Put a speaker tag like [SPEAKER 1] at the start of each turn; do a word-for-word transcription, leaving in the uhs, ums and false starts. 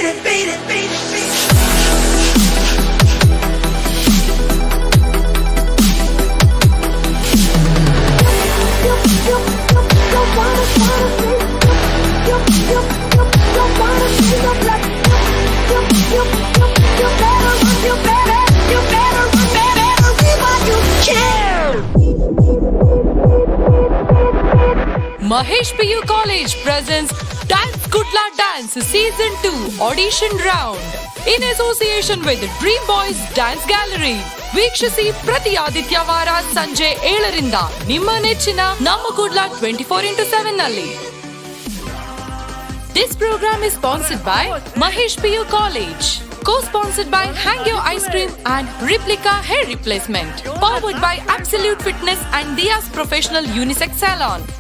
[SPEAKER 1] it, beat it, beat it, beat it. You, you, you, you wanna, wanna be. You, you, you, you wanna be the black. You, you, you, you better run, you better, you better run, better leave while you can.
[SPEAKER 2] Mahesh P U College presents Dance Kudla Dance Season two Audition Round in association with Dream Boys Dance Gallery. ವೀಕ್ಷಿಸಿ ಪ್ರತಿ ಆದಿತ್ಯವಾರ ಸಂಜೆ ಏಳರಿಂದ ನಿಮ್ಮ ನೆಚ್ಚಿನ ನಮ್ಮ Kudla twenty-four into seven ನಲ್ಲಿ. This program is sponsored by Mahesh P U College. Co-sponsored by Hang Your Ice Cream and Replica Hair Replacement. Powered by Absolute Fitness and Dia's Professional Unisex Salon.